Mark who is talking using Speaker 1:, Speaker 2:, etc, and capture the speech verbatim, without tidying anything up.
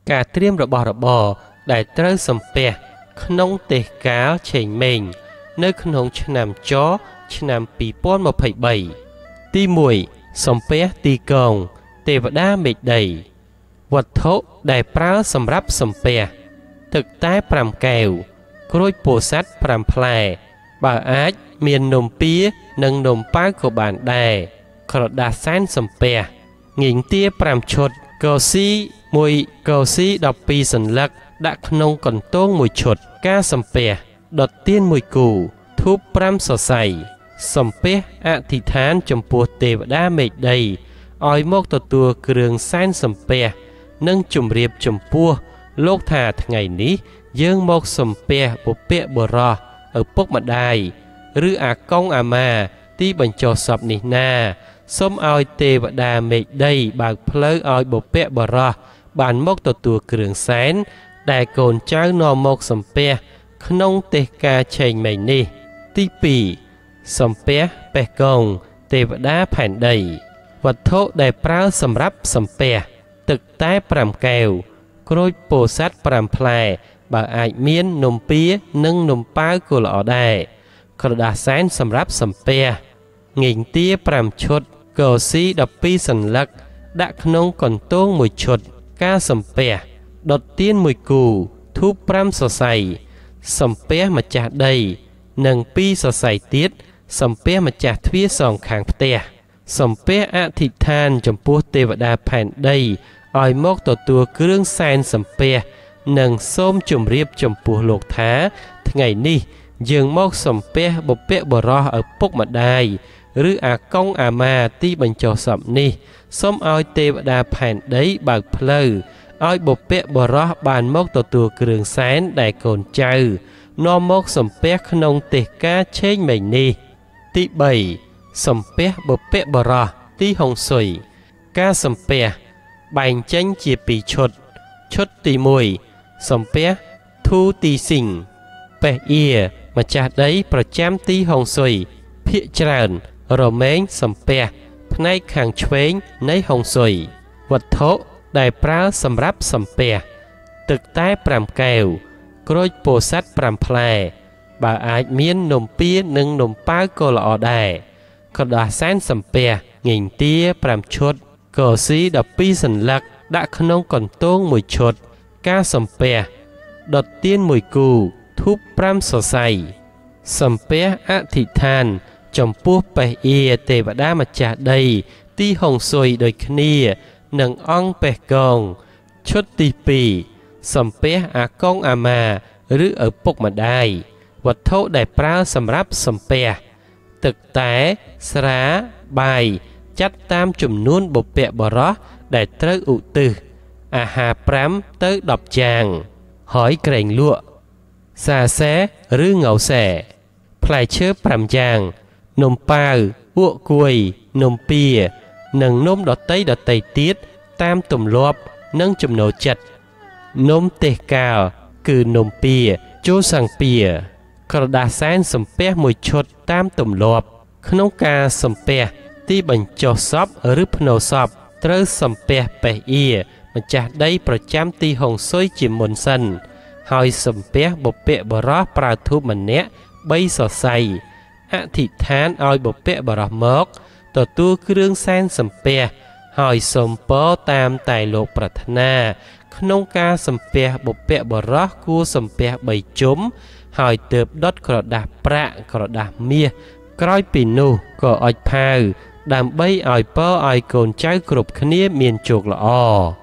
Speaker 1: ការត្រៀមរបស់របរដែលត្រូវសំពះក្នុងទេសកាលឆេងមេងនៅក្នុងឆ្នាំចឆ្នាំពីរពាន់ម្ភៃបី ទីមួយសំពះទីកងទេវតាមេឃដីវត្ថុដែលប្រើសម្រាប់សំពះទឹកតែប្រាំកែវក្រូចពោធិ៍សាត់ប្រាំផ្លែបើអាចមាននំពៀនិងនំប៉ាវក៏បានដែរក្រដាសសែនសំពះងៀងទាប្រាំឈុតកោស៊ីមួយកោស៊ីដប់ពីរសន្លឹកដាក់ក្នុងកន្ទោងមួយឈុតការសំពះដុតទៀនមួយគូធូបប្រាំសរសៃសំពះអធិដ្ឋានចំពោះទេវតាមេឃដីឲ្យមកទទួលគ្រឿងសែនសំពះនិងជម្រាបចំពោះលោកថាថ្ងៃនេះយើងមកសំពះបុព្វបុរសឪពុកម្ដាយឬអាកុងអាម៉ាទីបញ្ចុះសពនេះណាសូមឲ្យទេវតាមេឃដីបើកផ្លូវឲ្យបុព្វបុរសបានមកទទួលគ្រឿងសែនដែលកូនចៅនាំមកសំពះក្នុងទេសការឆេងមេងនេះទីពីរសំពះបេះកងទេវតាផែនដីវត្ថុដែលប្រើសម្រាប់សំពះទឹកតែប្រាំកែវក្រូចពោធិ៍សាត់ប្រាំផ្លែបើអាចមាននំពៀនិងនំប៉ាវក៏ល្អដែរក្រដាសសែនសម្រាប់សំពះងៀងទាប្រាំឈុតកោស៊ីដប់ពីរសន្លឹកដាក់ក្នុងកន្ទោងមួយឈុតការសំពះដុតទៀនមួយគូធូបប្រាំសរសៃសំពះម្ចាស់ដីនិងពីរសរសៃទៀតសំពះម្ចាស់ទ្វារសងខាងផ្ទះសំពះអធិដ្ឋានចំពោះទេវតាផែនដីឲ្យមកទទួលគ្រឿងសែនសំពះនិងសូមជម្រាបចំពោះលោកថាថ្ងៃនេះយើងមកសំពះបុព្វបុរសឪពុកម្ដាយឬអាកុងអាម៉ាទីបញ្ចុះសពនេះសូមឲ្យទេវតាផែនដីបើកផ្លូវឲ្យបុព្វបុរសបានមកទទួលគ្រឿងសែនដែលកូនចៅនាំមកសំពះក្នុងទេសការឆេងមេងនេះទីបីសំពះបុព្វបុរសទីហុងស៊ុយការសំពះបែងចេញជាពីរឈុតឈុតទីមួយសំពះធូទីស៊ីងបេះអៀម្ចាស់ដីប្រចាំទីហុងស៊ុយភាគច្រើនរមែងសំពះផ្នែកខាងឆ្វេងនៃហុងស៊ុយវត្ថុដែលប្រើសម្រាប់សំពះទឹកតែប្រាំកែវក្រូចពោធិ៍សាត់ប្រាំផ្លែបើអាចមាននំពៀនិងនំប៉ាវក៏ល្អដែរក្រដាសសែនសំពះងៀងទាប្រាំឈុតកោស៊ីដប់ពីរសន្លឹកដាក់ក្នុងកន្ទោងមួយឈុតការសំពះដុតទៀនមួយគូធូបប្រាំសរសៃសំពះអធិដ្ឋានចំពោះបេះអៀទេវតាម្ចាស់ដីទីហុងស៊ុយដូចគ្នានឹងអង្គបេះកងឈុតទីពីរសំពះអាកុងអាម៉ាឬឪពុកម្ដាយវត្ថុដែលប្រើសម្រាប់សំពះទឹកតែស្រាបាយចាត់តាមចំនួនបុព្វបុរសដែលត្រូវឧទ្ទិសអាហារប្រាំទៅដប់ចាងហើយក្រែងលក់សាសែឬងៅសែផ្លែឈើប្រាំយ៉ាងនំប៉ាវអួកគួយនំពៀនិងនំដតីដតីទៀតតាមទម្លាប់និងចំណូលចិត្តនំទេសកាលគឺនំពៀចូលសង្ពៀក្រដាសសែនសំពះមួយឈុតតាមទម្លាប់ក្នុងការសំពះទីបញ្ចុះសពឬភ្នូសពត្រូវសំពះបេះអៀម្ចាស់ដីប្រចាំទីហុងស៊ុយជាមុនសិនហើយសំពះបុព្វបុរសប្រើធូបម្នាក់បីសរសៃអធិដ្ឋានឲ្យបុព្វបុរសមកទទួលគ្រឿងសែនសំពះហើយសូមពរតាមតែលោកប្រាថ្នាក្នុងការសំពះបុព្វបុរសគួរសំពះបីជុំហើយទើបដុតក្រដាសប្រាក់ក្រដាសមាសក្រោយពីនោះក៏អុជផាវដើម្បីឲ្យពរឲ្យកូនចៅគ្រប់គ្នាមានជោគល្អ